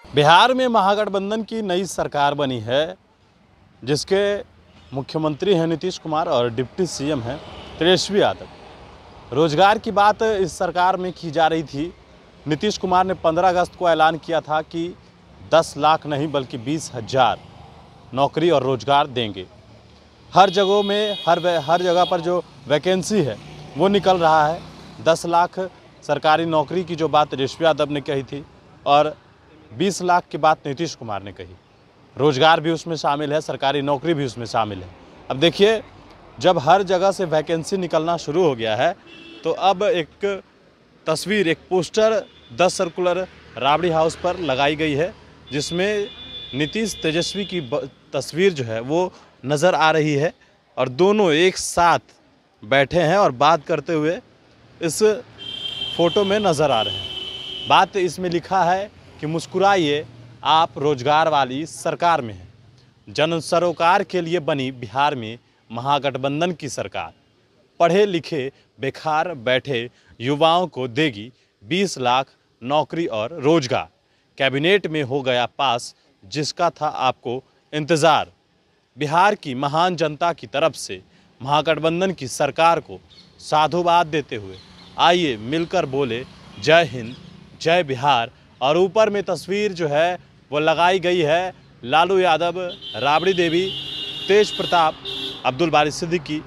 बिहार में महागठबंधन की नई सरकार बनी है, जिसके मुख्यमंत्री हैं नीतीश कुमार और डिप्टी सीएम हैं तेजस्वी यादव। रोजगार की बात इस सरकार में की जा रही थी। नीतीश कुमार ने 15 अगस्त को ऐलान किया था कि 10 लाख नहीं बल्कि 20,000 नौकरी और रोजगार देंगे। हर जगहों में हर जगह पर जो वैकेंसी है वो निकल रहा है। 10 लाख सरकारी नौकरी की जो बात तेजस्वी यादव ने कही थी और 20 लाख की बात नीतीश कुमार ने कही। रोजगार भी उसमें शामिल है, सरकारी नौकरी भी उसमें शामिल है। अब देखिए, जब हर जगह से वैकेंसी निकलना शुरू हो गया है तो अब एक तस्वीर, एक पोस्टर 10 सर्कुलर राबड़ी हाउस पर लगाई गई है, जिसमें नीतीश तेजस्वी की तस्वीर जो है वो नज़र आ रही है और दोनों एक साथ बैठे हैं और बात करते हुए इस फोटो में नज़र आ रहे हैं। बात इसमें लिखा है कि मुस्कुराइए, आप रोजगार वाली सरकार में हैं। जन सरोकार के लिए बनी बिहार में महागठबंधन की सरकार। पढ़े लिखे बेकार बैठे युवाओं को देगी 20 लाख नौकरी और रोजगार। कैबिनेट में हो गया पास जिसका था आपको इंतज़ार। बिहार की महान जनता की तरफ से महागठबंधन की सरकार को साधुवाद देते हुए आइए मिलकर बोले जय हिंद, जय बिहार। और ऊपर में तस्वीर जो है वो लगाई गई है लालू यादव, राबड़ी देवी, तेज प्रताप, अब्दुल बारी सिद्दीकी,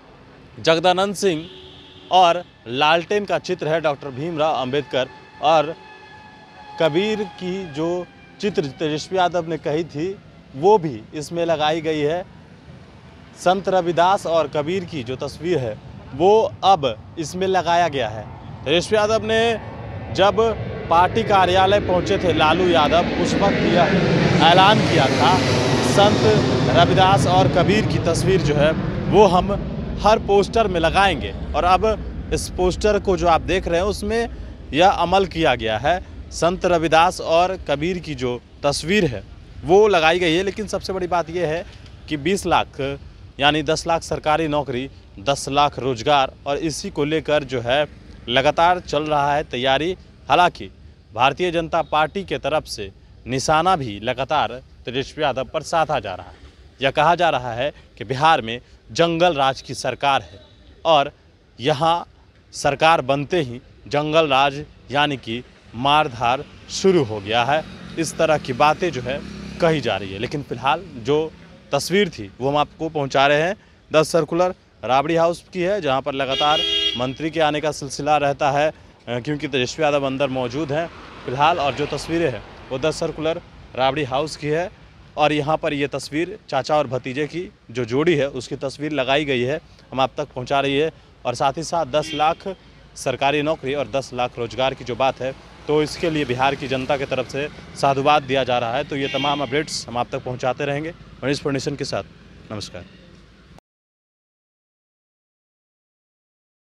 जगदानंद सिंह और लालटेन का चित्र है डॉक्टर भीमराव अंबेडकर। और कबीर की जो चित्र तेजस्वी यादव ने कही थी वो भी इसमें लगाई गई है। संत रविदास और कबीर की जो तस्वीर है वो अब इसमें लगाया गया है। तेजस्वी यादव ने जब पार्टी कार्यालय पहुंचे थे लालू यादव, उस वक्त यह ऐलान किया था संत रविदास और कबीर की तस्वीर जो है वो हम हर पोस्टर में लगाएंगे। और अब इस पोस्टर को जो आप देख रहे हैं उसमें यह अमल किया गया है। संत रविदास और कबीर की जो तस्वीर है वो लगाई गई है। लेकिन सबसे बड़ी बात यह है कि 20 लाख यानी 10 लाख सरकारी नौकरी, 10 लाख रोजगार, और इसी को लेकर जो है लगातार चल रहा है तैयारी। हालांकि भारतीय जनता पार्टी के तरफ से निशाना भी लगातार तेजस्वी यादव पर साधा जा रहा है। यह कहा जा रहा है कि बिहार में जंगल राज की सरकार है और यहाँ सरकार बनते ही जंगल राज यानी कि मारधार शुरू हो गया है। इस तरह की बातें जो है कही जा रही है। लेकिन फिलहाल जो तस्वीर थी वो हम आपको पहुंचा रहे हैं 10 सर्कुलर राबड़ी हाउस की है, जहां पर लगातार मंत्री के आने का सिलसिला रहता है क्योंकि तेजस्वी यादव अंदर मौजूद हैं फिलहाल। और जो तस्वीरें हैं वो 10 सर्कुलर राबड़ी हाउस की है और यहाँ पर ये तस्वीर चाचा और भतीजे की जो जोड़ी है उसकी तस्वीर लगाई गई है, हम आप तक पहुँचा रही है। और साथ ही साथ 10 लाख सरकारी नौकरी और 10 लाख रोजगार की जो बात है तो इसके लिए बिहार की जनता की तरफ से साधुवाद दिया जा रहा है। तो ये तमाम अपडेट्स हम आप तक पहुँचाते रहेंगे मनीष फाउंडेशन के साथ। नमस्कार।